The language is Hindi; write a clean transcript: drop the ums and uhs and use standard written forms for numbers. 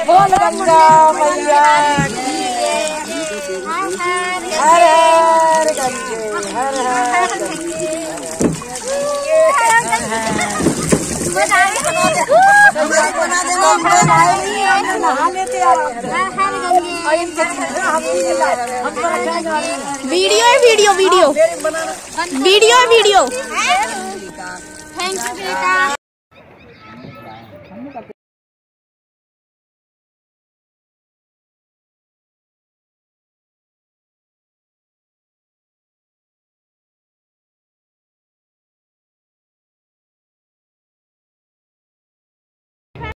बोल गंगा मैया हर हर गंगे हर हर वीडियो है वीडियो वीडियो वीडियो है वीडियो।